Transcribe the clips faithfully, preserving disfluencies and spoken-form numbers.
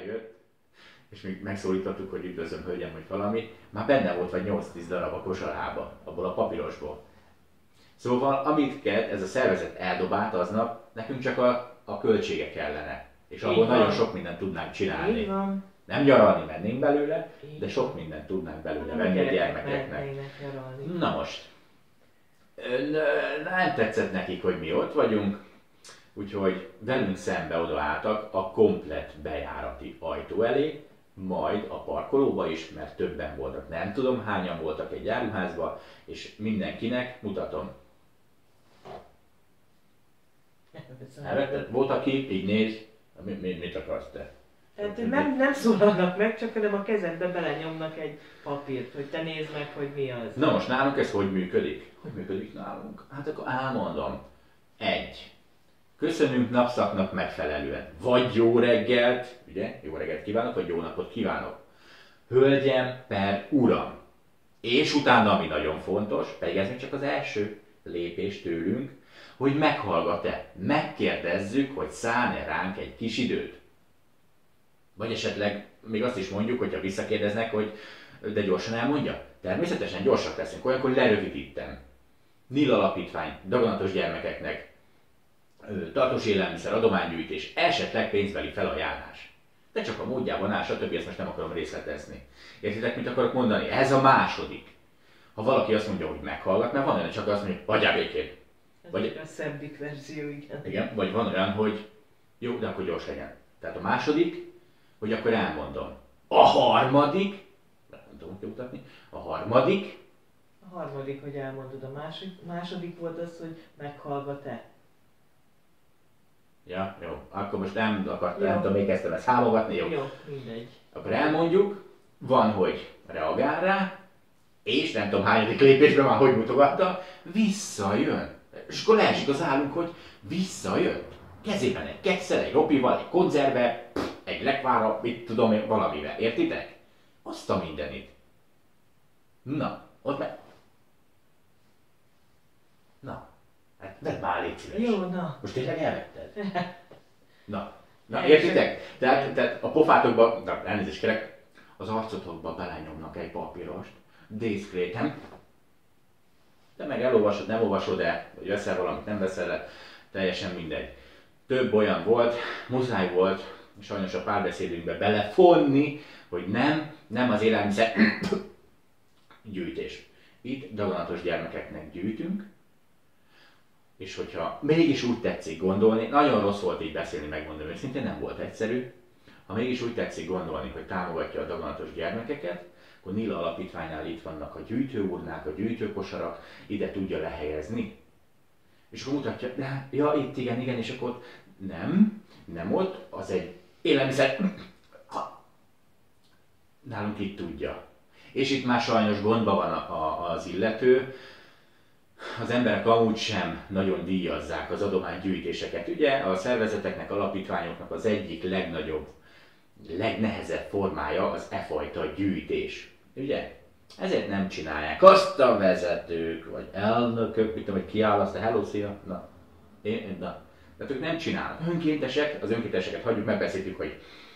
bejött, és még megszólítottuk, hogy üdvözlöm hölgyem, vagy valami, már benne volt vagy nyolc-tíz darab a kosarába, abból a papírosból. Szóval, amit kell, ez a szervezet eldobált aznap, nekünk csak a, a költsége kellene. És abból nagyon sok mindent tudnánk csinálni. Nem nyaralni mennénk belőle, de sok mindent tudnánk belőle venni a gyermekeknek. Na most, nem tetszett nekik, hogy mi ott vagyunk, úgyhogy velünk szembe odaálltak a komplett bejárati ajtó elé, majd a parkolóba is, mert többen voltak. Nem tudom, hányan voltak egy áruházban, és mindenkinek mutatom. Elvetted? Volt, aki így néz, mi, mi, mit akarsz te? Hát nem, nem szólalnak meg, csak hanem a kezedbe belenyomnak egy papírt, hogy te nézd meg, hogy mi az. Na most nálunk ez hogy működik? Hogy működik nálunk? Hát akkor elmondom. Egy. Köszönünk napszaknak megfelelően. Vagy jó reggelt, ugye? Jó reggelt kívánok, vagy jó napot kívánok. Hölgyem per uram. És utána, ami nagyon fontos, pedig ez még csak az első lépés tőlünk, hogy meghallgat-e, megkérdezzük, hogy szán-e ránk egy kis időt. Vagy esetleg még azt is mondjuk, hogyha visszakérdeznek, hogy de gyorsan elmondja. Természetesen gyorsak leszünk, olyankor lerövidítem. Nil Alapítvány, daganatos gyermekeknek, tartós élelmiszer, adománygyűjtés, esetleg pénzbeli felajánlás. De csak a módjában áll, stb. Ezt most nem akarom részletezni. Értitek, mit akarok mondani? Ez a második. Ha valaki azt mondja, hogy meghallgat, mert van olyan, csak azt mondja, hogy hagyjál békén. Ez vagy a szebbik verzió, igen. Igen, vagy van olyan, hogy jó, de akkor gyors legyen. Tehát a második, hogy akkor elmondom. A harmadik, nem tudom kimutatni, a harmadik. A harmadik, hogy elmondod, a második, második volt az, hogy meghallgat-e. Ja, jó. Akkor most nem akartam, nem tudom, még kezdtem ezt hámogatni, jó. Jó, mindegy. Akkor elmondjuk, van, hogy reagál rá, és nem tudom hányadik lépésben már hogy mutogatta, visszajön. És akkor leesik az állunk, hogy visszajön. Kezében egy kekszer, egy ropival, egy konzerve, egy lekvára, mit tudom én, valamivel. Értitek? Azt a mindenit. Na, ott meg... Na, hát vedd már, légy szíves. Jó, na. Most tényleg elvetted? Na, na értitek? Tehát, tehát a pofátokba, na, elnézést kérek, az arcotokba belenyomnak egy papírost, diszkréten. Te meg elolvasod, nem olvasod el, vagy veszel valamit, nem veszel el, teljesen mindegy. Több olyan volt, muszáj volt, sajnos a párbeszédünkbe belefonni, hogy nem, nem az élelmiszer gyűjtés. Itt daganatos gyermekeknek gyűjtünk, és hogyha mégis úgy tetszik gondolni, nagyon rossz volt így beszélni, megmondom őszintén, nem volt egyszerű, ha mégis úgy tetszik gondolni, hogy támogatja a daganatos gyermekeket, akkor Nila Alapítványnál itt vannak a gyűjtőurnák, a gyűjtőkosarak, ide tudja lehelyezni. És akkor mutatja, de ja, itt igen, igen, és akkor nem, nem ott, az egy élelmiszer, ha. Nálunk itt tudja. És itt már sajnos gondban van a, a, az illető, az emberek amúgy sem nagyon díjazzák az adománygyűjtéseket. Ugye a szervezeteknek, alapítványoknak az egyik legnagyobb, legnehezebb formája az e fajta gyűjtés. Ugye? Ezért nem csinálják. Azt a vezetők, vagy elnökök, mit tudom, hogy kiáll azt a hello, szia, na, én, na. Tehát ők nem csinálnak. Önkéntesek, az önkénteseket hagyjuk, megbeszéltük, hogy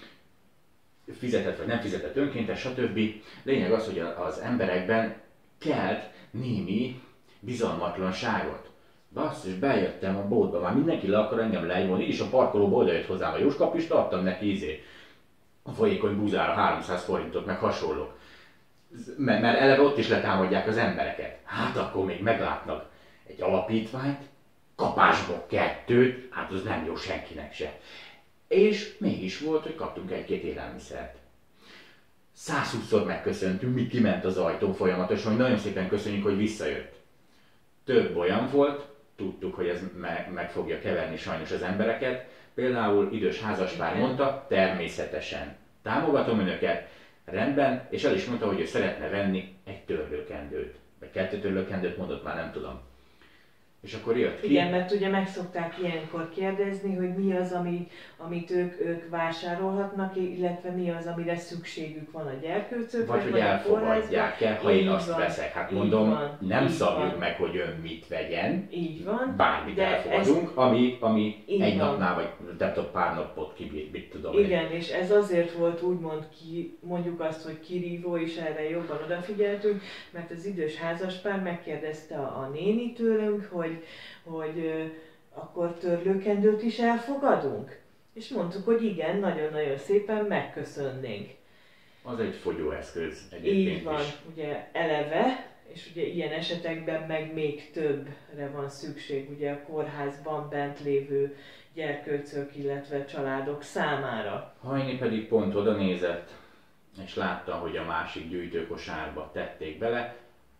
fizetett vagy nem fizetett önkéntes, stb. Lényeg az, hogy az emberekben kelt némi bizalmatlanságot. Basszus, bejöttem a boltba, már mindenki le akar engem lejmolni, így is a parkolóba oda jött hozzám a Jóskapista, adtam neki izé a folyékony búzára háromszáz forintot, meg hasonlók. Mert, mert eleve ott is letámadják az embereket. Hát akkor még meglátnak egy alapítványt, kapásból kettőt, hát az nem jó senkinek se. És mégis volt, hogy kaptunk egy-két élelmiszert. százhúszszor megköszöntünk, mi kiment az ajtón folyamatosan, hogy nagyon szépen köszönjük, hogy visszajött. Több olyan volt, tudtuk, hogy ez meg, meg fogja keverni sajnos az embereket. Például idős házaspár mondta, természetesen támogatom önöket, rendben, és el is mondta, hogy ő szeretne venni egy törlőkendőt. Vagy kettő törlőkendőt mondott, már nem tudom. És akkor jött ki. Igen, mert ugye meg szokták ilyenkor kérdezni, hogy mi az, ami, amit ők, ők vásárolhatnak, illetve mi az, amire szükségük van a gyerkőcöknek. Vagy hogy elfogadják-e, ha én azt veszek. Hát mondom, van, nem szabjuk van. meg, hogy ön mit vegyen. Így van. Bármit elfogadunk, ezt... ami, ami egy van. napnál, vagy nem tudom, pár napot kibír, mit tudom Igen, én. és ez azért volt úgymond ki, mondjuk azt, hogy kirívó, és erre jobban odafigyeltünk, mert az idős házaspár megkérdezte a, a néni tőlünk, hogy hogy ö, akkor törlőkendőt is elfogadunk? És mondtuk, hogy igen, nagyon-nagyon szépen megköszönnénk. Az egy fogyóeszköz egyébként. Így van, is. ugye eleve, és ugye ilyen esetekben meg még többre van szükség, ugye a kórházban bent lévő gyerkőcök, illetve családok számára. Hajni pedig pont oda nézett, és látta, hogy a másik gyűjtőkosárba tették bele,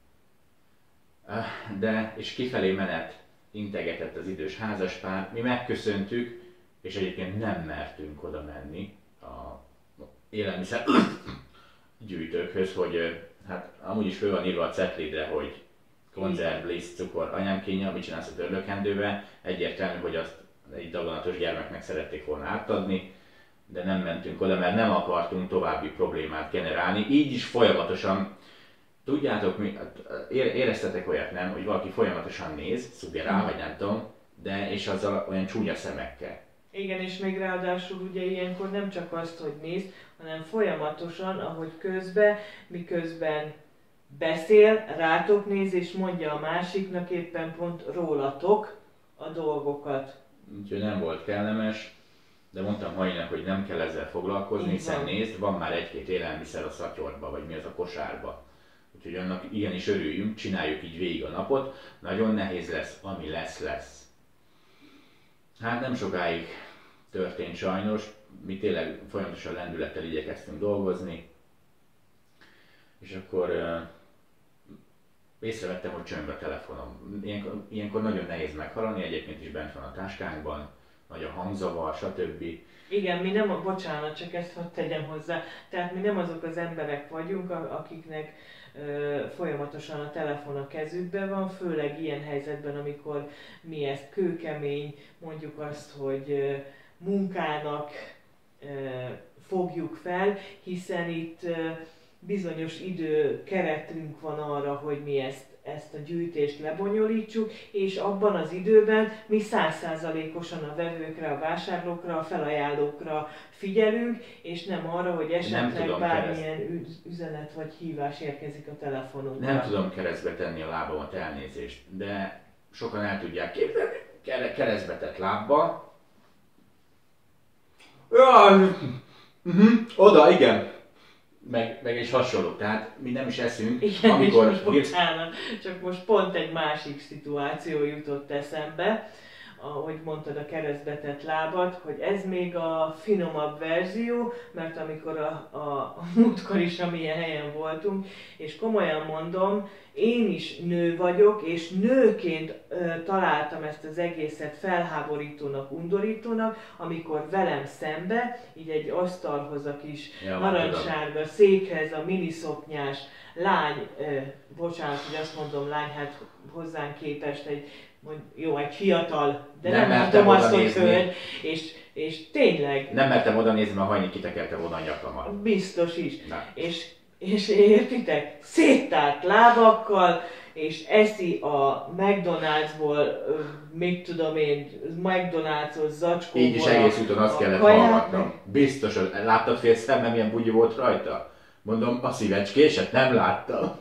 de, és kifelé menet integetett az idős házaspár, mi megköszöntük, és egyébként nem mertünk oda menni a élelmiszer gyűjtőkhöz, hogy hát amúgy is fő van írva a cetlidre, hogy konzerv, liszt, cukor, anyámkínja, mit csinálsz a törlőkendővel, egyértelmű, hogy azt egy daganatos gyermeknek szerették volna átadni, de nem mentünk oda, mert nem akartunk további problémát generálni, így is folyamatosan. Tudjátok, mi, éreztetek olyat, nem, hogy valaki folyamatosan néz, szuggerál, vagy nem tudom, de és azzal olyan csúnya szemekkel. Igen, és még ráadásul ugye ilyenkor nem csak azt, hogy néz, hanem folyamatosan, ahogy közben, miközben beszél, rátok néz, és mondja a másiknak éppen pont rólatok a dolgokat. Úgyhogy nem volt kellemes, de mondtam Hajnak, hogy nem kell ezzel foglalkozni, hiszen nézd, van már egy-két élelmiszer a szatyorba, vagy mi az a kosárba. Úgyhogy annak igenis örüljünk, csináljuk így végig a napot. Nagyon nehéz lesz, ami lesz, lesz. Hát nem sokáig történt sajnos, mi tényleg folyamatosan lendülettel igyekeztünk dolgozni. És akkor uh, észrevettem, hogy csöng a telefonom. Ilyenkor, ilyenkor nagyon nehéz meghalani, egyébként is bent van a táskánkban, nagy a hangzavar, stb. Igen, mi nem, bocsánat, csak ezt hadd tegyem hozzá. Tehát mi nem azok az emberek vagyunk, akiknek ö, folyamatosan a telefon a kezükben van, főleg ilyen helyzetben, amikor mi ezt kőkemény, mondjuk azt, hogy ö, munkának ö, fogjuk fel, hiszen itt ö, bizonyos idő keretünk van arra, hogy mi ezt ezt a gyűjtést lebonyolítsuk, és abban az időben mi száz százalékosan a vevőkre, a vásárlókra, a felajánlókra figyelünk, és nem arra, hogy esetleg bármilyen kereszt... üzenet vagy hívás érkezik a telefonunkra. Nem tudom keresztbe tenni a lábamat, elnézést, de sokan el tudják képzelni, keresztbe tett lábbal. Ja, uh-huh. Oda, igen. Meg, meg és hasonló, tehát mi nem is eszünk, igen, amikor... És most bocsánat, csak most pont egy másik szituáció jutott eszembe, ahogy mondtad a keresztbetett lábat, hogy ez még a finomabb verzió, mert amikor a, a, a múltkor is amilyen helyen voltunk, és komolyan mondom, én is nő vagyok, és nőként ö, találtam ezt az egészet felháborítónak, undorítónak, amikor velem szembe, így egy asztalhoz a kis ja, narancssárga székhez a miniszoknyás lány, ö, bocsánat, hogy azt mondom lány, hát hozzánk képest egy, jó, egy fiatal, de nem, nem tudom azt, hogy hölgy, és, és tényleg... Nem mertem oda nézni, mert Hajni kitekerte volna a nyakamat. Biztos is. És, és értitek, széttárt lábakkal, és eszi a McDonald'sból, mit tudom én, McDonald's-os zacskóból. Így is egész úton azt kellett hallgatnom. Biztos, hogy láttad fél szemmel, milyen bugyi volt rajta? Mondom, a szívecskéset nem láttam.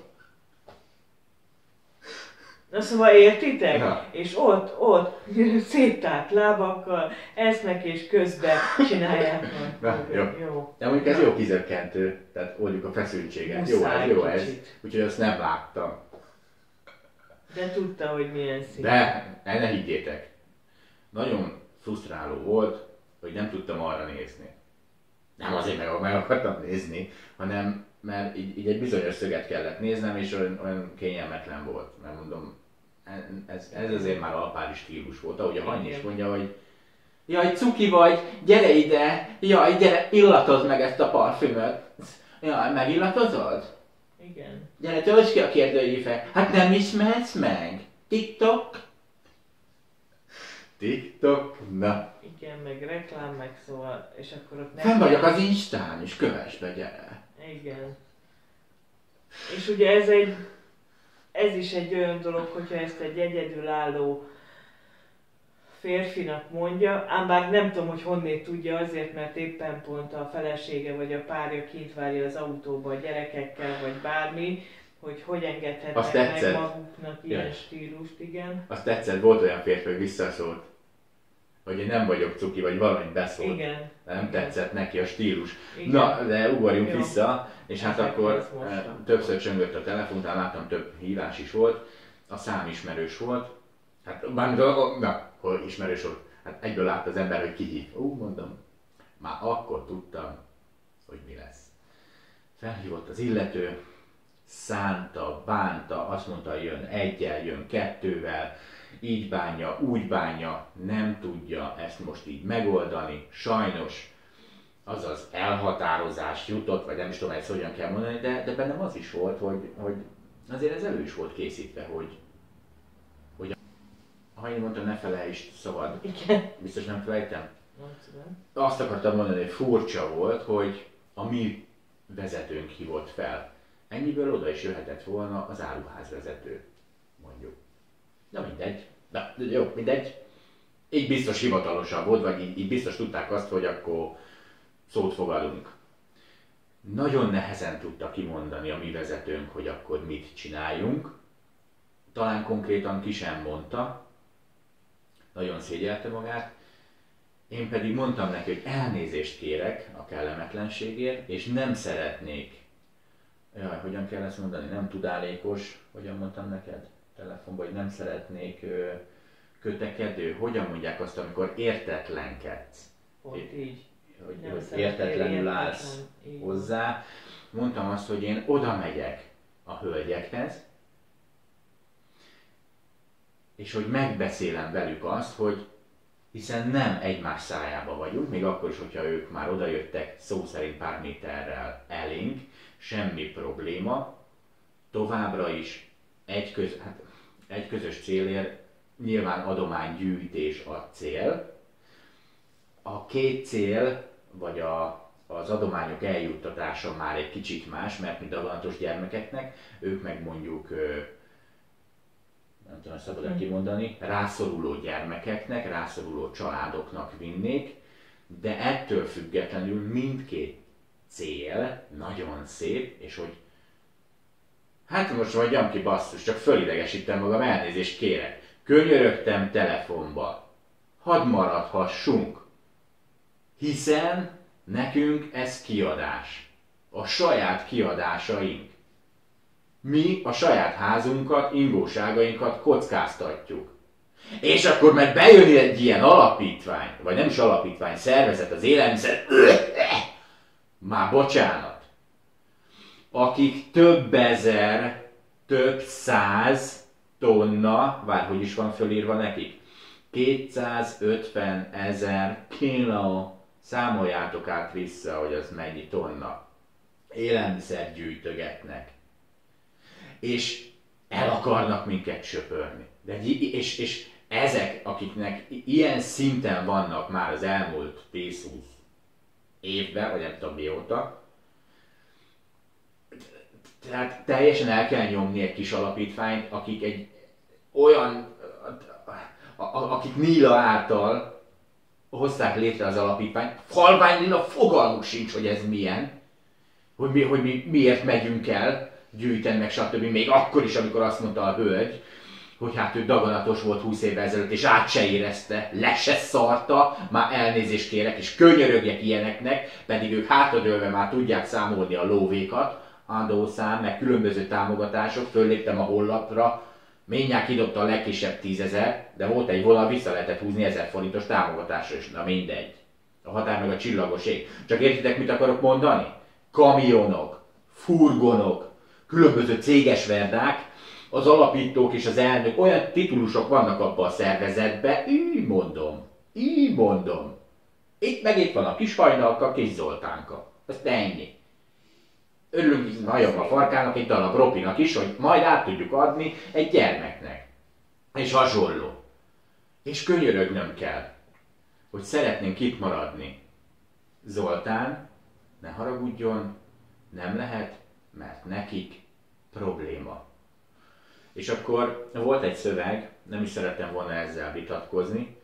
Na szóval értitek? Ja. És ott, ott széttárt lábakkal esznek és közben csinálják. Na, jó. jó. De mondjuk ez jó kizökkentő, tehát oldjuk a feszültséget. Muszáj, jó, ez, jó ez, úgyhogy azt nem láttam. De tudta, hogy milyen szín. De, ne, ne higgyétek. Nagyon frusztráló volt, hogy nem tudtam arra nézni. Nem azért meg, meg akartam nézni, hanem mert így, így egy bizonyos szöget kellett néznem, és olyan, olyan kényelmetlen volt. Mert mondom, ez, ez azért már alpári stílus volt, ahogy a Hanyi is mondja, hogy jaj, cuki vagy, gyere ide, jaj, gyere, illatozd meg ezt a parfümöt. Jaj, megillatozod? Igen. Gyere, töltsd ki a kérdőívet. Hát nem ismersz meg? TikTok? TikTok, na. Igen, meg reklám, meg szóval, és akkor ott... Fenn vagyok az Instán is, kövess be, gyere. Igen. És ugye ez egy, ez is egy olyan dolog, hogyha ezt egy egyedülálló férfinak mondja, ám bár nem tudom, hogy honnét tudja, azért, mert éppen pont a felesége vagy a párja kint várja az autóba a gyerekekkel, vagy bármi, hogy hogy engedhetnek meg maguknak ilyen yes. stílust, igen. Azt tetszett, volt olyan férfi, hogy visszaszólt, hogy én nem vagyok cuki, vagy valamit beszólt. Igen. Nem igen. tetszett neki a stílus. Igen. Na, de ugorjunk Jó. vissza, és hát Ezek akkor többször csöngött a telefon, talán láttam, több hívás is volt, a szám ismerős volt. Hát bármit, na, hol ismerős volt? Hát egyből látta az ember, hogy ki hív. Ú, mondom, már akkor tudtam, hogy mi lesz. Felhívott az illető, szánta, bánta, azt mondta, jön egyel, jön kettővel, így bánja, úgy bánja, nem tudja ezt most így megoldani, sajnos az az elhatározás jutott, vagy nem is tudom ezt hogyan kell mondani, de, de bennem az is volt, hogy, hogy azért ez elő is volt készítve, hogy, hogy ha én mondtam, ne felejtsd, szabad. Igen. Biztos nem felejtem? Nem. Azt akartam mondani, hogy furcsa volt, hogy a mi vezetőnk hívott fel. Ennyiből oda is jöhetett volna az áruházvezető, mondjuk. Na mindegy. Na, jó, mindegy. Így biztos hivatalosabb volt, vagy így, így biztos tudták azt, hogy akkor szót fogadunk. Nagyon nehezen tudta kimondani a mi vezetőnk, hogy akkor mit csináljunk. Talán konkrétan ki sem mondta. Nagyon szégyelte magát. Én pedig mondtam neki, hogy elnézést kérek a kellemetlenségért, és nem szeretnék. Jaj, hogyan kell ezt mondani? Nem tudálékos, hogyan mondtam neked telefonban, hogy nem szeretnék ö, kötekedő. Hogyan mondják azt, amikor értetlenkedsz? Pont így. Hogy, hogy értetlenül állsz hozzá. Mondtam azt, hogy én oda megyek a hölgyekhez, és hogy megbeszélem velük azt, hogy hiszen nem egymás szájába vagyunk, még akkor is, hogyha ők már odajöttek szó szerint pár méterrel elénk, semmi probléma, továbbra is egy, köz, hát egy közös célért nyilván adománygyűjtés a cél. A két cél, vagy a, az adományok eljuttatása már egy kicsit más, mert mi daganatos gyermekeknek, ők meg mondjuk, nem tudom, szabad kimondani, rászoruló gyermekeknek, rászoruló családoknak vinnék, de ettől függetlenül mindkét cél nagyon szép, és hogy hát most vagyjam ki basszus, csak fölidegesítem magam, elnézést kérek. Könyörögtem telefonba. Hadd maradhassunk. Hiszen nekünk ez kiadás. A saját kiadásaink. Mi a saját házunkat, ingóságainkat kockáztatjuk. És akkor meg bejön egy ilyen alapítvány, vagy nem is alapítvány, szervezet, az élelmiszer, már bocsánat, akik több ezer, több száz tonna, vár, hogy is van fölírva nekik, kétszázötven ezer kiló, számoljátok át vissza, hogy az mennyi tonna, élelmiszer gyűjtögetnek. És el akarnak minket söpörni. De, és, és ezek, akiknek ilyen szinten vannak már az elmúlt tíz-húsz évben, vagy nem tudom mióta, tehát teljesen el kell nyomni egy kis alapítványt, akik egy olyan, akik Níla által hozták létre az alapítványt, halvány Níla fogalmuk sincs, hogy ez milyen, hogy mi, hogy mi miért megyünk el, gyűjteni meg stb. Még akkor is, amikor azt mondta a hölgy, hogy hát ő daganatos volt húsz évvel ezelőtt, és át se érezte, le se szarta, már elnézést kérek, és könyörögjek ilyeneknek, pedig ők hátradőlve már tudják számolni a lóvékat, adószám, meg különböző támogatások, fölléptem a honlapra, mindjárt kidobta a legkisebb tízezer, de volt egy vonal, vissza lehetett húzni ezer forintos támogatásra is, na mindegy. A határ meg a csillagos ég. Csak értitek, mit akarok mondani? Kamionok, furgonok, különböző céges verdák, az alapítók és az elnök, olyan titulusok vannak abban a szervezetben, így mondom, így mondom. Itt meg itt van a kis hajnalka, kis Zoltánka. Ezt ennyi. Örülünk nagyon a farkának, itt a Ropinak is, hogy majd át tudjuk adni egy gyermeknek. És hasonló. És könyörögnöm kell, hogy szeretnénk itt maradni. Zoltán, ne haragudjon, nem lehet, mert nekik probléma. És akkor volt egy szöveg, nem is szerettem volna ezzel vitatkozni.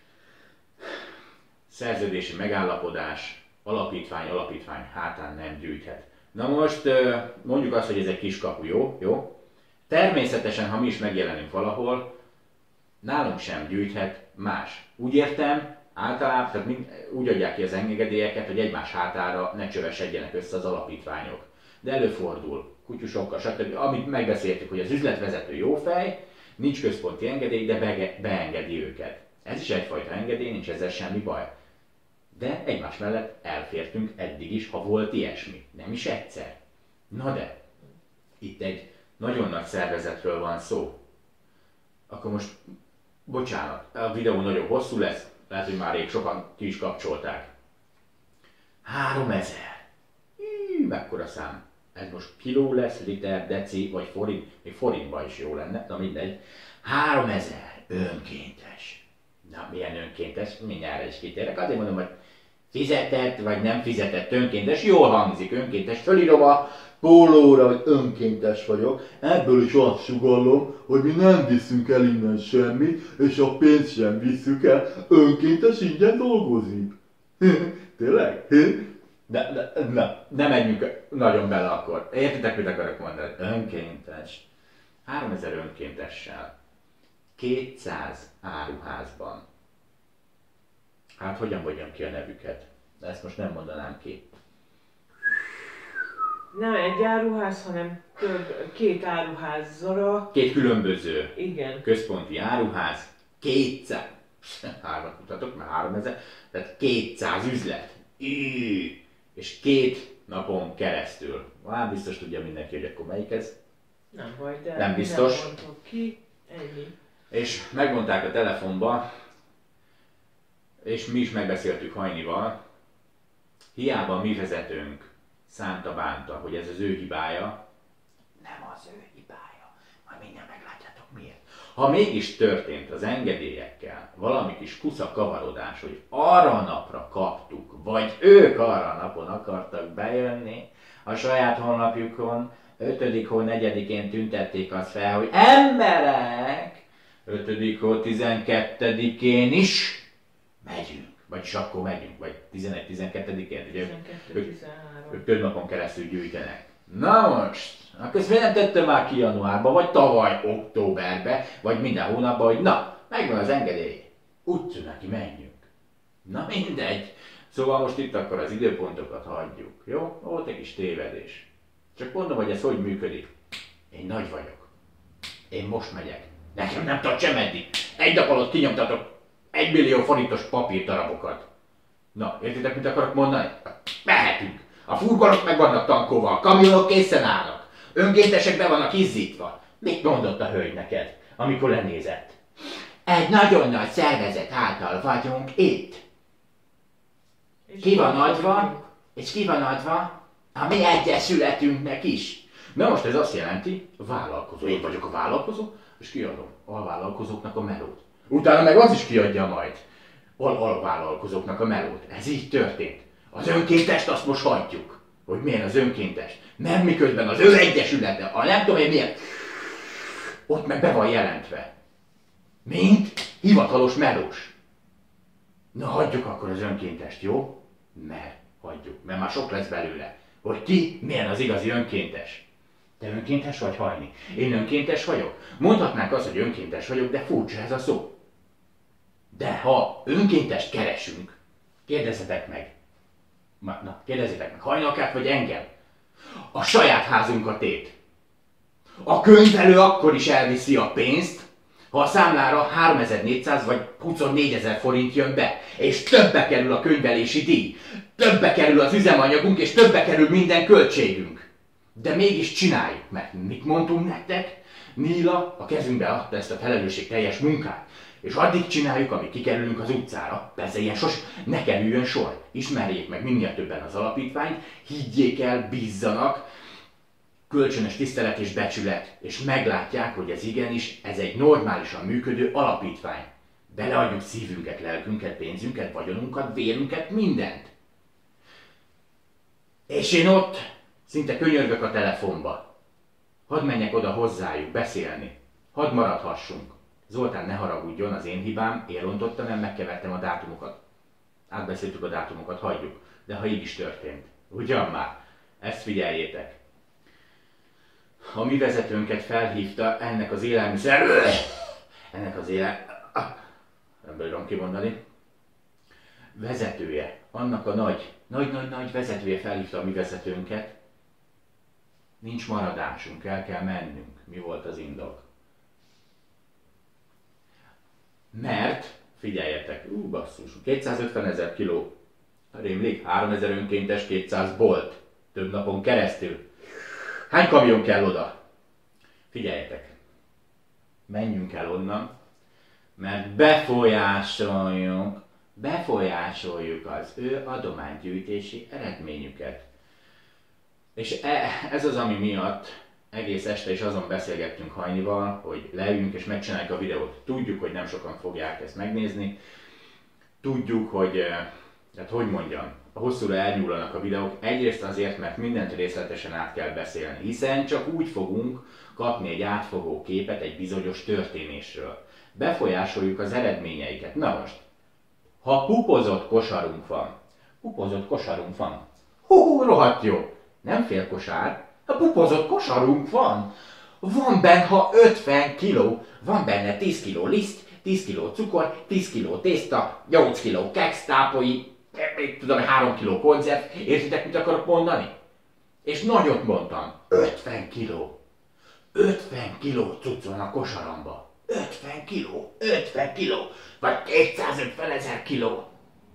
Szerződési megállapodás, alapítvány, alapítvány hátán nem gyűjthet. Na most mondjuk azt, hogy ez egy kiskapu, jó? Jó? Természetesen, ha mi is megjelenünk valahol, nálunk sem gyűjthet más. Úgy értem, általában tehát mind, úgy adják ki az engedélyeket, hogy egymás hátára ne csövesedjenek össze az alapítványok. De előfordul, kutyusokkal, stb. Amit megbeszéltük, hogy az üzletvezető jó fej, nincs központi engedély, de be, beengedi őket. Ez is egyfajta engedély, nincs ezzel semmi baj. De egymás mellett elfértünk eddig is, ha volt ilyesmi. Nem is egyszer. Na de, itt egy nagyon nagy szervezetről van szó. Akkor most, bocsánat, a videó nagyon hosszú lesz, lehet, hogy már rég sokan ki is kapcsolták. háromezer. Hű, mekkora szám. Ez most kiló lesz, liter, deci, vagy forint, még forintban is jó lenne, na mindegy. háromezer önkéntes. Na, milyen önkéntes? Mindjárt is kitérek. Azért mondom, hogy fizetett, vagy nem fizetett önkéntes. Jól hangzik önkéntes. Fölírom a pólóra, hogy önkéntes vagyok. Ebből is azt sugallom, hogy mi nem viszünk el innen semmit, és a pénzt sem visszük el. Önkéntes ingyen dolgozik. Tényleg? De, de, de, ne menjünk nagyon bele akkor. Értitek, mit akarok mondani? Önkéntes. háromezer önkéntessel. kétszáz áruházban. Hát hogyan mondjam ki a nevüket? De ezt most nem mondanám ki. Nem egy áruház, hanem több, két áruházzal. Két különböző igen. központi áruház. kétszáz. Hármat mutatok, mert háromezer. Tehát kétszáz üzlet. Íj. És két napon keresztül. Hát biztos tudja mindenki, hogy akkor melyik ez. Nem baj, de nem biztos. Nem mondtok ki. Ennyi. És megmondták a telefonba, és mi is megbeszéltük Hajnival, hiába mi vezetőnk szánta bánta, hogy ez az ő hibája, nem az ő hibája, majd mindjárt meglátjátok miért. Ha mégis történt az engedélyekkel valami kis kusza kavarodás, hogy arra a napra kaptuk, vagy ők arra a napon akartak bejönni, a saját honlapjukon ötödik hó negyedikén tüntették azt fel, hogy emberek, ötödik hó tizenkettedikén is megyünk, vagyis akkor megyünk, vagy tizenegy tizenkettedikén, ugye ők, ők több napon keresztül gyűjtenek. Na most, akkor ezt nem tettem már ki januárban, vagy tavaly októberben, vagy minden hónapban, hogy na, megvan az engedély, úgy tűnik neki, menjünk. Na mindegy. Szóval most itt akkor az időpontokat hagyjuk, jó? Volt egy kis tévedés. Csak mondom, hogy ez hogy működik. Én nagy vagyok. Én most megyek. Nekem nem tart sem eddig. Egy nap alatt kinyomtatok egy millió forintos papírdarabokat. Na, értitek, mit akarok mondani? Mehetünk. A furgonok meg vannak tankolva, a kamionok készen állnak. Önkéntesek be vannak izzítva. Mit mondott a hölgy neked, amikor lenézett? Egy nagyon nagy szervezet által vagyunk itt. Ki van adva, és ki van adva a mi egyesületünknek is. Na most ez azt jelenti, vállalkozó. Én vagyok a vállalkozó, és kiadom a vállalkozóknak a melót. Utána meg az is kiadja majd a vállalkozóknak a melót. Ez így történt. Az önkéntest azt most hagyjuk. Hogy milyen az önkéntes. Mert miközben az ő egyesülete, a nem tudom én milyen, ott meg be van jelentve. Mint hivatalos melós. Na hagyjuk akkor az önkéntest, jó? Mert hagyjuk, mert már sok lesz belőle. Hogy ki milyen az igazi önkéntes. Te önkéntes vagy, Hajni? Én önkéntes vagyok? Mondhatnánk azt, hogy önkéntes vagyok, de furcsa ez a szó. De ha önkéntest keresünk, kérdezzetek meg. Na, kérdezzétek meg, Hajnalkát vagy engem? A saját házunkat ét. A könyvelő akkor is elviszi a pénzt, ha a számlára háromezer-négyszáz vagy huszonnégyezer forint jön be, és többe kerül a könyvelési díj, többe kerül az üzemanyagunk, és többe kerül minden költségünk. De mégis csináljuk, mert mit mondtunk nektek? Níla a kezünkbe adta ezt a felelősségteljes munkát, és addig csináljuk, amíg kikerülünk az utcára. Persze ilyen sos, ne kerüljön sor. Ismerjék meg minél többen az alapítványt, higgyék el, bízzanak, kölcsönös tisztelet és becsület, és meglátják, hogy ez igenis, ez egy normálisan működő alapítvány. Beleadjuk szívünket, lelkünket, pénzünket, vagyonunkat, vérünket, mindent. És én ott szinte könyörgök a telefonba. Hadd menjek oda hozzájuk beszélni. Hadd maradhassunk. Zoltán, ne haragudjon, az én hibám, én rontottam, nem megkevertem a dátumokat. Átbeszéltük a dátumokat, hagyjuk. De ha így is történt. Ugyan már? Ezt figyeljétek. A mi vezetőnket felhívta ennek az élelmiszer... Ennek az élelmiszer... Nem bírom kimondani. Vezetője, annak a nagy, nagy-nagy-nagy vezetője felhívta a mi vezetőnket. Nincs maradásunk, el kell mennünk. Mi volt az indok? Mert, figyeljetek, ú basszus, kétszázötvenezer kiló. Rémlik, háromezer önkéntes, kétszáz bolt. Több napon keresztül. Hány kamion kell oda? Figyeljetek, menjünk el onnan, mert befolyásoljuk, befolyásoljuk az ő adománygyűjtési eredményüket. És e, ez az, ami miatt egész este is azon beszélgettünk Hajnival, hogy leüljünk és megcsináljuk a videót. Tudjuk, hogy nem sokan fogják ezt megnézni. Tudjuk, hogy, hát hogy mondjam, a hosszúra elnyúlanak a videók. Egyrészt azért, mert mindent részletesen át kell beszélni, hiszen csak úgy fogunk kapni egy átfogó képet egy bizonyos történésről. Befolyásoljuk az eredményeiket. Na most, ha pupozott kosarunk van, pupozott kosarunk van, hú, rohadt jó, nem fél kosár, ha pupozott kosarunk van, van benne ha ötven kiló, van benne tíz kiló liszt, tíz kiló cukor, tíz kiló tészta, nyolc kiló keksz, tápoi, még tudom, három kiló konzerv, értitek, mit akarok mondani? És nagyot mondtam, ötven kiló, ötven kiló cucc van a kosaramba. ötven kiló, ötven kiló, vagy kétszázötven ezer kiló.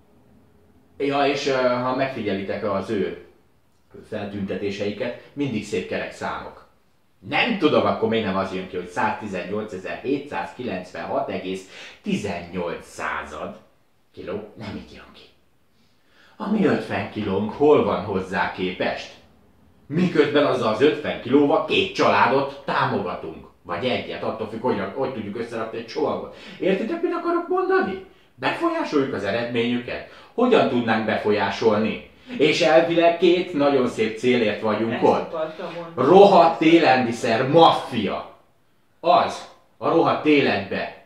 Ja, és uh, ha megfigyelitek az ő feltüntetéseiket, mindig szép kerek számok. Nem tudom, akkor miért nem az jön ki, hogy száztizennyolcezer-hétszázkilencvenhat egész tizennyolc század kiló, nem így jön ki. A mi ötven kilónk hol van hozzá képest? Miközben azzal az ötven kilóval két családot támogatunk. Vagy egyet, attól függ, hogy, hogy tudjuk összerakni egy csomagot. Értitek, mit akarok mondani? Befolyásoljuk az eredményüket. Hogyan tudnánk befolyásolni? És elvileg két nagyon szép célért vagyunk Ezt ott. mondani. Rohadt élelmiszer maffia. Az, a rohadt életbe.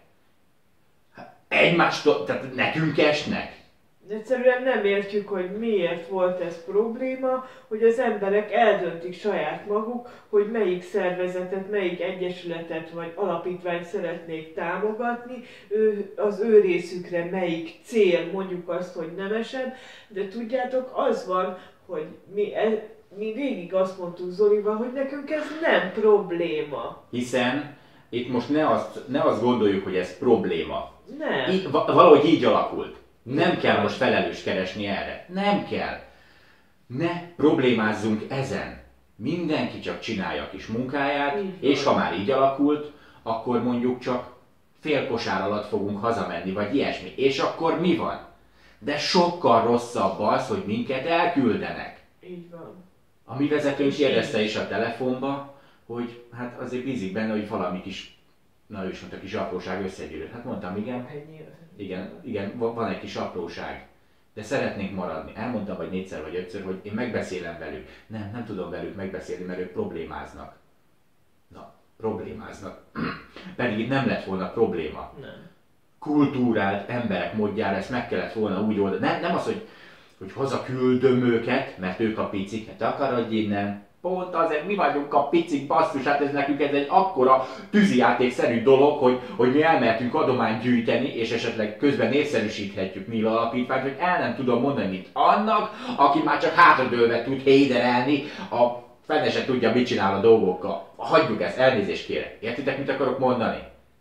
Egymástól, tehát nekünk esnek. Egyszerűen nem értjük, hogy miért volt ez probléma, hogy az emberek eldöntik saját maguk, hogy melyik szervezetet, melyik egyesületet vagy alapítványt szeretnék támogatni, ő, az ő részükre melyik cél, mondjuk azt, hogy nemesebb, de tudjátok, az van, hogy mi, e, mi végig azt mondtuk Zolival, hogy nekünk ez nem probléma. Hiszen itt most ne azt, ne azt gondoljuk, hogy ez probléma. Nem. Így, valahogy így alakult. Nem kell most felelős keresni erre. Nem kell. Ne problémázzunk ezen. Mindenki csak csinálja a kis munkáját, és ha már így alakult, akkor mondjuk csak fél kosár alatt fogunk hazamenni, vagy ilyesmi. És akkor mi van? De sokkal rosszabb az, hogy minket elküldenek. Így van. A mi vezetőnk kérdezte is a telefonba, hogy hát azért bízik benne, hogy valami kis, na ő is mondta, kis apróság összegyűrött. Hát mondtam, igen. Igen, igen, van egy kis apróság, de szeretnénk maradni. Elmondtam vagy négyszer vagy ötször, hogy én megbeszélem velük. Nem, nem tudom velük megbeszélni, mert ők problémáznak. Na, problémáznak. Pedig itt nem lett volna probléma. Nem. Kultúrált emberek módjára ezt meg kellett volna úgy oldani. Nem, nem az, hogy, hogy hazaküldöm őket, mert ők a picik, hát akarodj innen. Pont azért mi vagyunk a picik, basszus, hát ez nekünk ez egy akkora tűzijátékszerű dolog, hogy, hogy mi elmertünk adományt gyűjteni, és esetleg közben népszerűsíthetjük Nil alapítványt, hogy el nem tudom mondani, mint annak, aki már csak hátradőlve tud héderelni, a fene se tudja, mit csinál a dolgokkal. Hagyjuk ezt, elnézést kérek. Értitek, mit akarok mondani?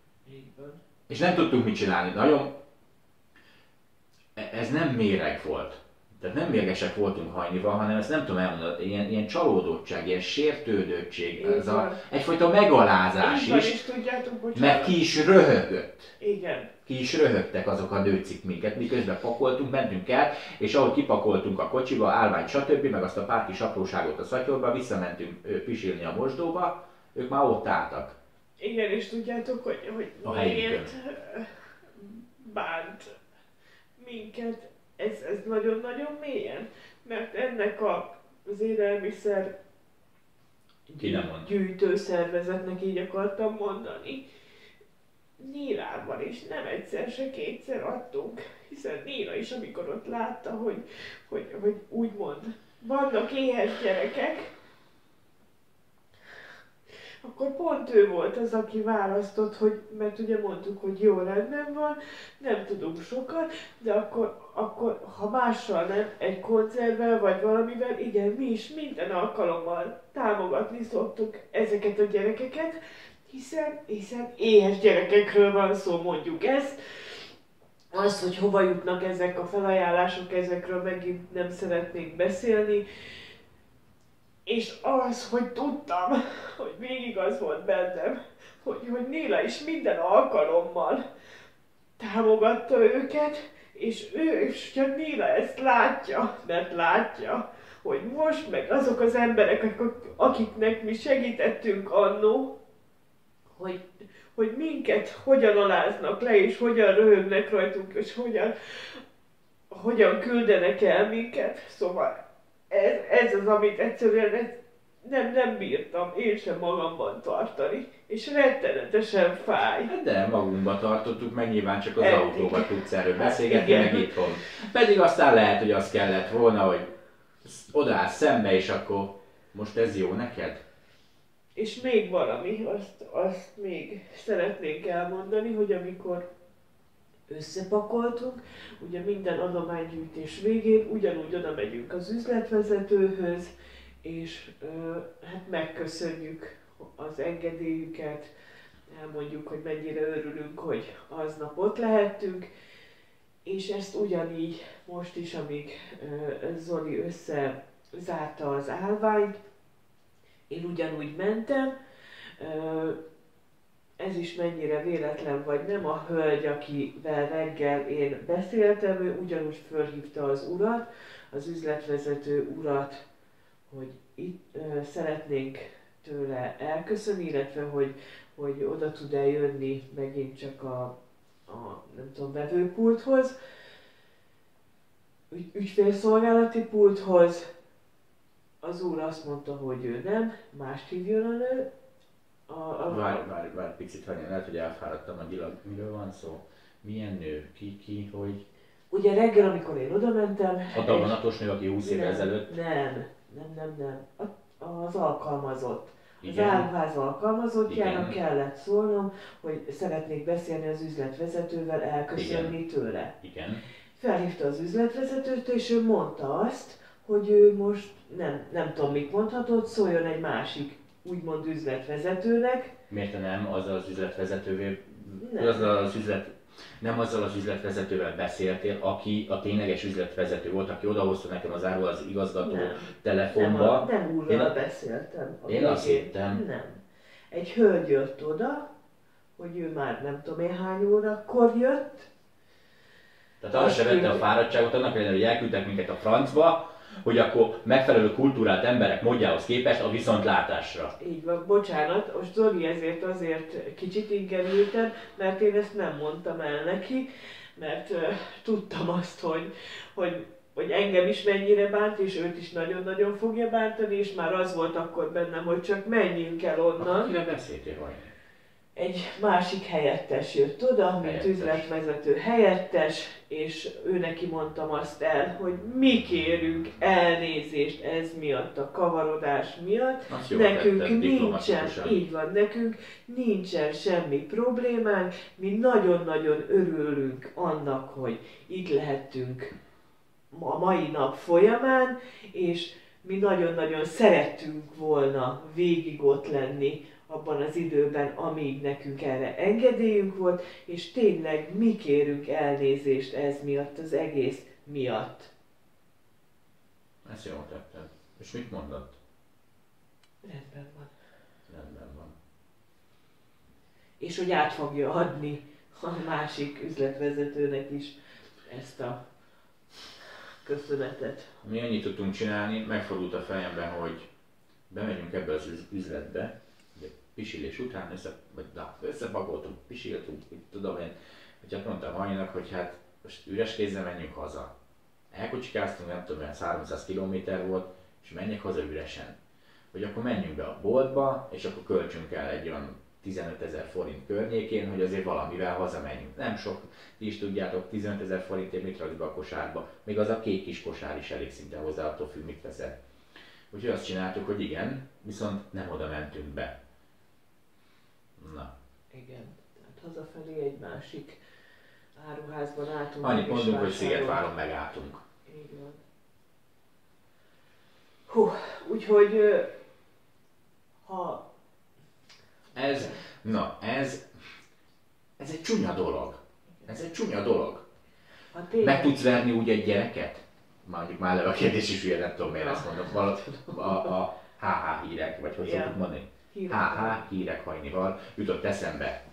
És nem tudtunk mit csinálni. Nagyon... Ez nem méreg volt. Tehát nem mérgesek voltunk Hajnival, hanem ezt nem tudom elmondani, ilyen, ilyen csalódottság, ilyen sértődöttség, ez a, egyfajta megalázás is, is tudjátok, mert ki is röhögött. Igen. Ki is röhögtek azok a nőcik minket, miközben pakoltunk, mentünk el, és ahogy kipakoltunk a kocsiba, állvány, stb., meg azt a pár kis apróságot a szatyorba, visszamentünk pisilni a mosdóba, ők már ott álltak. Igen, és tudjátok, hogy, hogy a miért bánt minket, ez, ez nagyon-nagyon mélyen, mert ennek a, az élelmiszer gyűjtőszervezetnek, így akartam mondani, Nélával is nem egyszer se kétszer adtunk, hiszen Néla is, amikor ott látta, hogy, hogy, hogy úgymond vannak éhes gyerekek, akkor pont ő volt az, aki választott, hogy, mert ugye mondtuk, hogy jó, rendben van, nem tudunk sokat, de akkor, akkor ha mással nem, egy koncertvel vagy valamivel, igen, mi is minden alkalommal támogatni szoktuk ezeket a gyerekeket, hiszen, hiszen éhes gyerekekről van szó, mondjuk ezt. Az, hogy hova jutnak ezek a felajánlások, ezekről megint nem szeretnék beszélni. És az, hogy tudtam, hogy végig az volt bennem, hogy, hogy Néla is minden alkalommal támogatta őket, és ő, és hogyha Néla ezt látja, mert látja, hogy most meg azok az emberek, akiknek mi segítettünk annó, hogy, hogy minket hogyan aláznak le, és hogyan röhögnek rajtunk, és hogyan, hogyan küldenek el minket. Szóval ez, ez az, amit egyszerűen ez, nem, nem bírtam én sem magamban tartani, és rettenetesen fáj. De magunkba tartottuk, meg nyilván csak az Eddig. autóba tudsz erről beszélgetni, Igen. meg itthon. Pedig aztán lehet, hogy az kellett volna, hogy odaállsz szembe, és akkor most ez jó neked? És még valami, azt, azt még szeretnénk elmondani, hogy amikor összepakoltunk, ugye minden adománygyűjtés végén ugyanúgy oda megyünk az üzletvezetőhöz, és ö, hát megköszönjük az engedélyüket, elmondjuk, hogy mennyire örülünk, hogy aznap ott lehettünk, és ezt ugyanígy most is, amíg ö, Zoli összezárta az állványt, én ugyanúgy mentem, ö, ez is mennyire véletlen vagy nem, a hölgy, akivel reggel én beszéltem, ő ugyanúgy fölhívta az urat, az üzletvezető urat, hogy itt ö, szeretnénk tőle elköszönni, illetve hogy, hogy oda tud-e jönni megint csak a, a nem tudom, vevőpulthoz, ügy, ügyfélszolgálati pulthoz. Az úr azt mondta, hogy ő nem, mást hívjon elő. A, a, Várj, várj, várj, picit hagyján, lehet, hogy elfáradtam agyilag. Miről van szó? Milyen nő? Ki, ki, hogy? Ugye reggel, amikor én oda mentem... A daganatos nő, aki húsz évvel ezelőtt? Nem, nem, nem, nem. A, az alkalmazott. Igen. Az áruház alkalmazottjának Igen. kellett szólnom, hogy szeretnék beszélni az üzletvezetővel, elköszönni Igen. tőle. Igen. Felhívta az üzletvezetőt, és ő mondta azt, hogy ő most nem, nem tudom mit mondhatott, szóljon egy másik úgymond üzletvezetőnek. Miért nem azzal az üzletvezetővel, Nem. azzal az üzlet, nem azzal az üzletvezetővel beszéltél, aki a tényleges üzletvezető volt, aki odahozta nekem az áru az igazgató Nem. telefonba. Nem, a, nem úrral Én a- beszéltem. a én azt végén. hittem. Nem. Egy hölgy jött oda, hogy ő már nem tudom én hány órakor jött. Tehát arra se vette a fáradtságot, annak ellenére, hogy elküldtek minket a francba, hogy akkor megfelelő kultúrált emberek módjához képest a viszontlátásra. Így van, bocsánat, most Zoli ezért azért kicsit ingerültem, mert én ezt nem mondtam el neki, mert uh, tudtam azt, hogy, hogy, hogy engem is mennyire bánt, és őt is nagyon-nagyon fogja bántani, és már az volt akkor bennem, hogy csak menjünk el onnan. Kire beszéltél vagy? Egy másik helyettes jött oda, mint Helyettes. üzletvezető helyettes, és ő neki mondtam azt el, hogy mi kérünk elnézést ez miatt, a kavarodás miatt. Azt jól Nekünk tetted, nincsen, diplomatikusan. így van, nekünk nincsen semmi problémánk, mi nagyon-nagyon örülünk annak, hogy itt lehettünk a mai nap folyamán, és mi nagyon-nagyon szerettünk volna végig ott lenni abban az időben, amíg nekünk erre engedélyünk volt, és tényleg mi kérünk elnézést ez miatt, az egész miatt. Ezt jól tetted. És mit mondott? Rendben van. Rendben van. És hogy át fogja adni a másik üzletvezetőnek is ezt a köszönetet. Mi annyit tudtunk csinálni, megfordult a fejemben, hogy bemegyünk ebbe az üz- üzletbe, ugye pisilés után össze, vagy na, összepakoltunk, pisiltünk, mit tudom én, hogy hát mondtam Hanyinak, hogy hát most üres kézzel menjünk haza. Elkocsikáztunk, nem tudom, olyan háromszáz kilométer volt, és menjek haza üresen. Hogy akkor menjünk be a boltba, és akkor költsünk el egy olyan tizenötezer forint környékén, hogy azért valamivel hazamenjünk. Nem sok, ti is tudjátok, tizenötezer forintért mit raksz be a kosárba. Még az a kék kis kosár is elég szinte hozzá, attól függ, mit veszel. Úgyhogy azt csináltuk, hogy igen, viszont nem oda mentünk be. Na. Igen, tehát hazafelé egy másik áruházban álltunk. Annyit mondunk, hogy Szigetváron megálltunk. Így van. Hú, úgyhogy ha... Ez, na, ez, ez egy csúnya dolog. Ez egy csúnya dolog. Meg tudsz verni úgy egy gyereket? Mondjuk már eleve a kérdés is ugye, nem tudom miért ezt mondom. Valahogy a, a há há hírek, vagy hogy szoktuk mondani? há há hírek Hajnival jutott eszembe.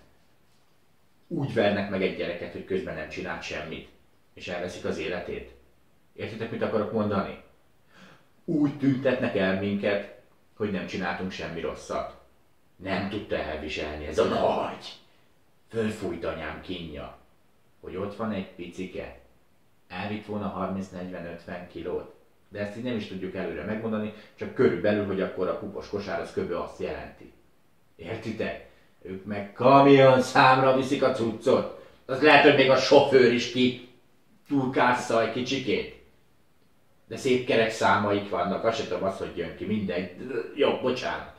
Úgy vernek meg egy gyereket, hogy közben nem csinált semmit, és elveszik az életét. Értitek, mit akarok mondani? Úgy tüntetnek el minket, hogy nem csináltunk semmi rosszat. Nem tudta elviselni ez a nagy. Fölfújt anyám kínja, hogy ott van egy picike. Elvitt volna harminc negyven ötven kilót. De ezt így nem is tudjuk előre megmondani, csak körülbelül, hogy akkor a pupos kosár az kb. Azt jelenti. Értitek? Ők meg kamion számra viszik a cuccot. Az lehet, hogy még a sofőr is ki turkásza egy kicsikét. De szép kerek számaik vannak, azt sem tudom azt, hogy jön ki, mindegy. Jó, bocsánat.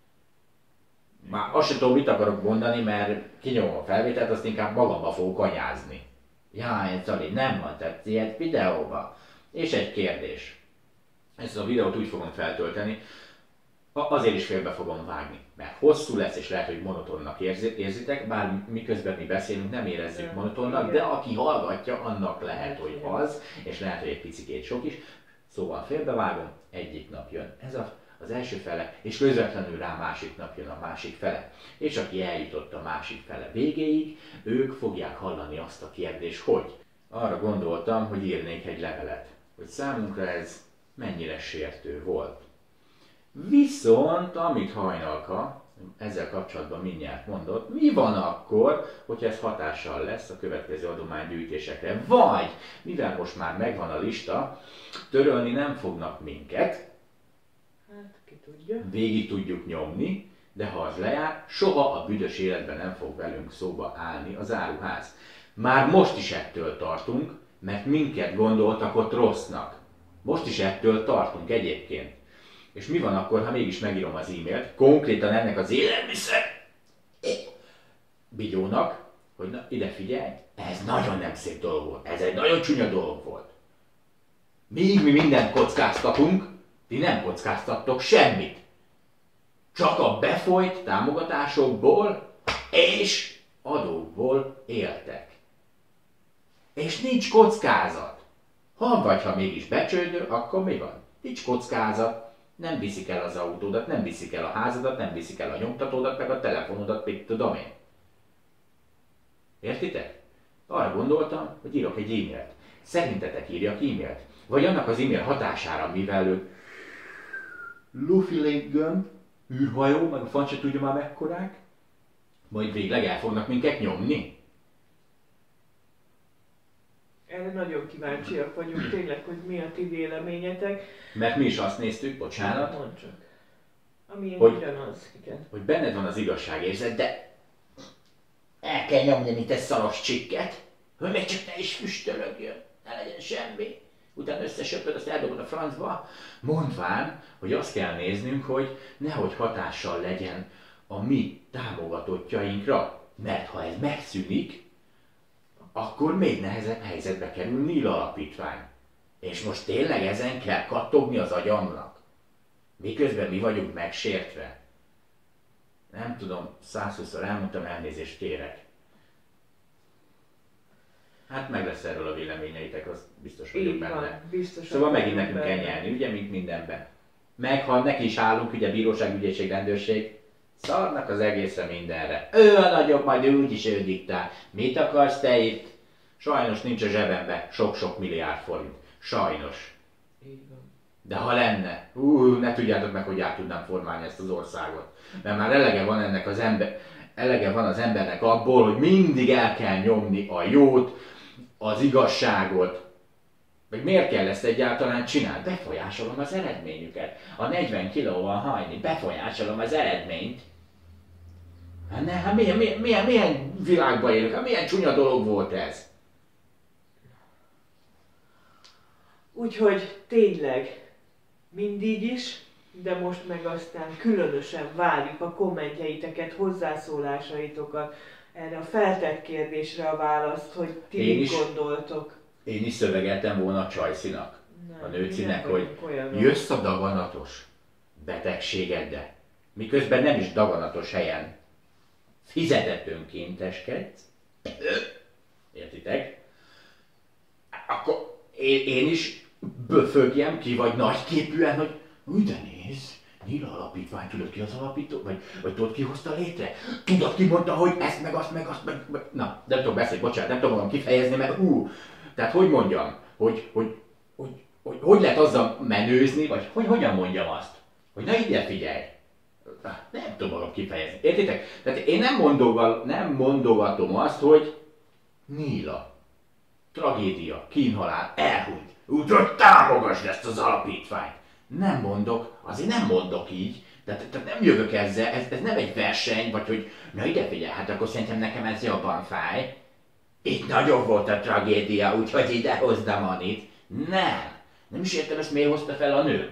Már azt sem tudom, mit akarok mondani, mert kinyomom a felvételt, azt inkább magamba fogok anyázni. Jaj, Zoli, nem mondtad ilyet videóba. És egy kérdés. Ezt a videót úgy fogom feltölteni, azért is félbe fogom vágni, mert hosszú lesz, és lehet, hogy monotonnak érzitek, bár miközben mi beszélünk, nem érezzük monotonnak, de aki hallgatja, annak lehet, hogy az, és lehet, hogy egy picikét sok is. Szóval félbevágom, egyik nap jön ez a, az első fele, és közvetlenül rá másik nap jön a másik fele. És aki eljutott a másik fele végéig, ők fogják hallani azt a kérdést, hogy arra gondoltam, hogy írnék egy levelet, hogy számunkra ez mennyire sértő volt. Viszont, amit Hajnalka ezzel kapcsolatban mindjárt mondott, mi van akkor, hogyha ez hatással lesz a következő adománygyűjtésekre? Vagy, mivel most már megvan a lista, törölni nem fognak minket, hát ki tudja, végig tudjuk nyomni, de ha az lejár, soha a büdös életben nem fog velünk szóba állni az áruház. Már most is ettől tartunk, mert minket gondoltak ott rossznak. Most is ettől tartunk egyébként. És mi van akkor, ha mégis megírom az e-mailt, konkrétan ennek az élelmiszer bigyónak, hogy na, ide figyelj, ez nagyon nem szép dolog volt, ez egy nagyon csúnya dolog volt. Míg mi mindent kockáztatunk, ti nem kockáztattok semmit. Csak a befolyt támogatásokból és adókból éltek. És nincs kockázat. Ha vagy, ha mégis becsődöl, akkor mi van? Nincs kockázat. Nem viszik el az autódat, nem viszik el a házadat, nem viszik el a nyomtatódat, meg a telefonodat, mit tudom én. Értitek? Arra gondoltam, hogy írok egy e-mailt. Szerintetek írjak e-mailt? Vagy annak az e-mail hatására, mivel ő lufi gömb, űrhajó, meg a fan se tudja már mekkorák, majd végleg el fognak minket nyomni? Erre nagyon kíváncsiak vagyunk tényleg, hogy mi a ti véleményetek. Mert mi is azt néztük, bocsánat, Mondd csak. Ami hogy, ugyanaz, igen. hogy benned van az igazságérzet, de el kell nyomni, mint egy szaros csikket, hogy még csak ne is füstölögjön, ne legyen semmi. Utána összesöpöd, azt eldobod a francba, mondván, hogy azt kell néznünk, hogy nehogy hatással legyen a mi támogatottjainkra. Mert ha ez megszűnik, akkor még nehezebb helyzetbe kerül Nil Alapítvány. És most tényleg ezen kell kattogni az agyamnak? Miközben mi vagyunk megsértve. Nem tudom, százhúszszor elmondtam, elnézést kérek. Hát meg lesz erről a véleményeitek, az biztos vagyok Így benne. van, biztos. Szóval megint nekünk kell nyerni, ugye, mint mindenben. Meg ha neki is állunk, ugye bíróság, ügyészség, rendőrség, szarnak az egészre mindenre. Ő a nagyobb, majd ő úgyis ő diktál. Mit akarsz te itt? Sajnos nincs a zsebembe sok-sok milliárd forint. Sajnos. Így van. De ha lenne, ú, ne tudjátok meg, hogy át tudnám formálni ezt az országot. Mert már elege van ennek az ember, elege van az embernek abból, hogy mindig el kell nyomni a jót, az igazságot. Meg miért kell ezt egyáltalán csinálni? Befolyásolom az eredményüket. A negyven kilóval hajni, befolyásolom az eredményt. Hát ne, hát milyen, milyen, milyen, milyen világban élünk, hát milyen csúnya dolog volt ez? Úgyhogy tényleg mindig is, de most meg aztán különösen várjuk a kommentjeiteket, hozzászólásaitokat, erre a feltett kérdésre a választ, hogy ti Én mit is. gondoltok. Én is szövegeltem volna a Csajcinak, Nem, a nőcinek, nem hogy vagyunk olyanok. jössz a daganatos betegségeddel, miközben nem is daganatos helyen fizetett önkénteskedsz, értitek? Akkor én, én is böfögjem ki, vagy nagyképűen, hogy úgy de nézd, Nila alapítvány, tudod ki az alapító? Vagy, vagy tudod ki hozta létre? Tudod ki mondta, hogy ezt meg azt meg azt meg... meg... Na, nem tudom beszélni, bocsánat, nem tudom magam kifejezni, mert hú, tehát hogy mondjam, hogy hogy, hogy, hogy, hogy lehet azzal menőzni, vagy hogy hogyan mondjam azt, hogy na ide figyelj. Nem tudom magam kifejezni, értitek? Tehát én nem, mondogal, nem mondogatom azt, hogy Nila, tragédia, kínhalál, elhunyt, úgyhogy támogasd ezt az alapítványt. Nem mondok, azért nem mondok így, tehát, tehát nem jövök ezzel, ez, ez nem egy verseny, vagy hogy na ide figyelj, hát akkor szerintem nekem ez jobban fáj. Itt nagyobb volt a tragédia, úgyhogy ide hozd Manit. Nem, nem is értem, ezt miért hozta fel a nő.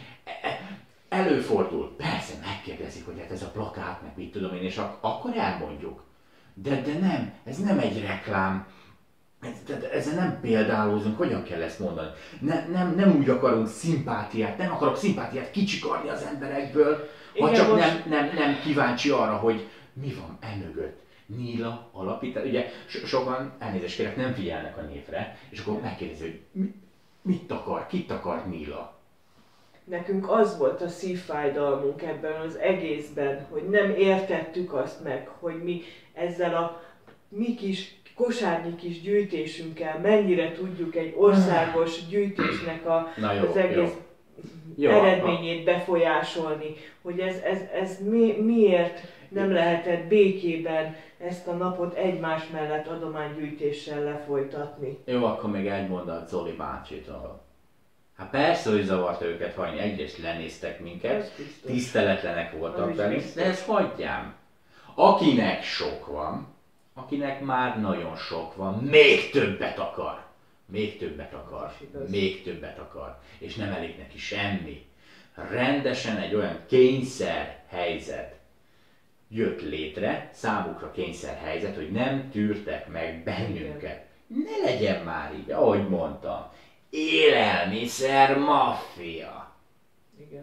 Előfordul, persze megkérdezik, hogy hát ez a plakát, meg mit tudom én, és ak- akkor elmondjuk. De, de nem, ez nem egy reklám. Ez, ezzel nem példálózunk, hogyan kell ezt mondani? Ne, nem, nem úgy akarunk szimpátiát, nem akarok szimpátiát kicsikarni az emberekből, ha csak most... nem, nem, nem kíváncsi arra, hogy mi van emögött. Nila alapítás, ugye so, sokan, elnézést kérek, nem figyelnek a névre, és akkor megkérdezi, hogy mi, mit akar, kit akar Nila? Nekünk az volt a szívfájdalmunk ebben az egészben, hogy nem értettük azt meg, hogy mi ezzel a mi kis kosárnyi kis gyűjtésünkkel mennyire tudjuk egy országos gyűjtésnek a, jó, az egész jó. eredményét befolyásolni, hogy ez, ez, ez mi, miért nem lehetett békében ezt a napot egymás mellett adománygyűjtéssel lefolytatni. Jó, akkor még egy mondat Zoli bácsitól. Hát persze, hogy zavarta őket hajni, egyrészt lenéztek minket, tiszteletlenek voltak velünk, de ezt hagyjám. Akinek sok van, akinek már nagyon sok van, még többet akar. Még többet akar. Még többet akar. És nem elég neki semmi. Rendesen egy olyan kényszer helyzet jött létre, számukra kényszer helyzet, hogy nem tűrtek meg bennünket. Ne legyen már így, ahogy mondtam. Élelmiszer maffia. Igen.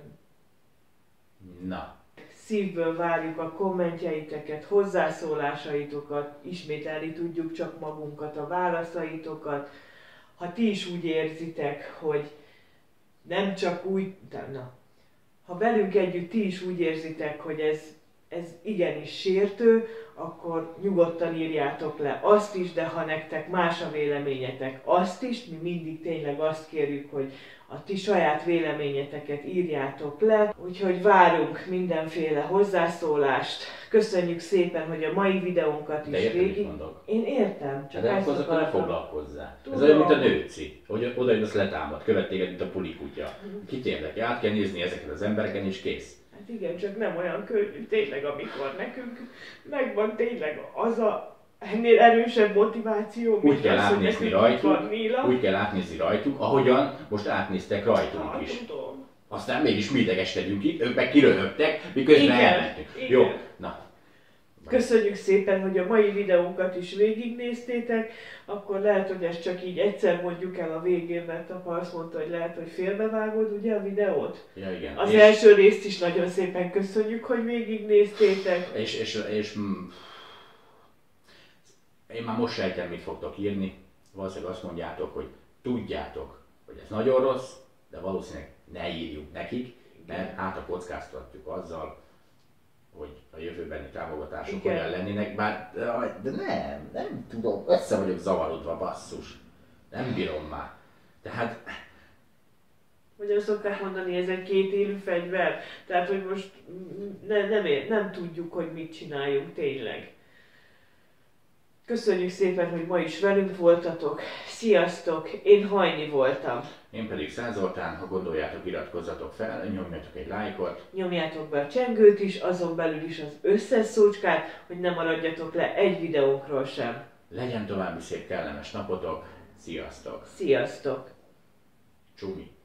Na. Szívből várjuk a kommentjeiteket, hozzászólásaitokat, ismételni tudjuk csak magunkat, a válaszaitokat. Ha ti is úgy érzitek, hogy nem csak úgy, de na, ha velünk együtt ti is úgy érzitek, hogy ez, ez igenis sértő, akkor nyugodtan írjátok le azt is, de ha nektek más a véleményetek, azt is, mi mindig tényleg azt kérjük, hogy a ti saját véleményeteket írjátok le, úgyhogy várunk mindenféle hozzászólást. Köszönjük szépen, hogy a mai videónkat is de értem, végig... mondok. Én értem, csak de ezt akkor akartam. ne foglalkozzál. Tudom. Ez olyan, mint a nőci, hogy oda jön, azt letámad, követ téged, mint a pulikutya. Kit érdekel? Át kell nézni ezeket az embereken, és kész. Hát igen, csak nem olyan könnyű tényleg, amikor nekünk megvan tényleg az a ennél erősebb motiváció, úgy kell az, átnézni rajtuk, úgy kell átnézni rajtuk, ahogyan most átnéztek rajtunk hát, is. Tudom. Aztán mégis mi idegeskedünk itt, ők meg kiröhögtek, miközben igen, elmentünk. igen. Jó, na. Köszönjük szépen, hogy a mai videónkat is végignéztétek, akkor lehet, hogy ezt csak így egyszer mondjuk el a végén, mert apa azt mondta, hogy lehet, hogy félbevágod ugye a videót? Ja, igen. Az és első részt is nagyon szépen köszönjük, hogy végignéztétek. És, és, és mm, én már most sejtem, mit fogtok írni. Valószínűleg azt mondjátok, hogy tudjátok, hogy ez nagyon rossz, de valószínűleg ne írjuk nekik, mert át a kockáztatjuk azzal, hogy a jövőbeni támogatások igen. olyan lennének, bár de nem, nem tudom, össze vagyok zavarodva, basszus. Nem bírom már. Tehát... hogy azt szokták mondani, ez egy kétélű fegyver. Tehát, hogy most ne, nem, ér, nem tudjuk, hogy mit csináljunk tényleg. Köszönjük szépen, hogy ma is velünk voltatok. Sziasztok! Én Hajni voltam. Én pedig Száz Zoltán, ha gondoljátok, iratkozzatok fel, nyomjatok egy lájkot. Nyomjátok be a csengőt is, azon belül is az összes szócskát, hogy ne maradjatok le egy videónkról sem. Legyen további szép kellemes napotok. Sziasztok! Sziasztok! Csumi!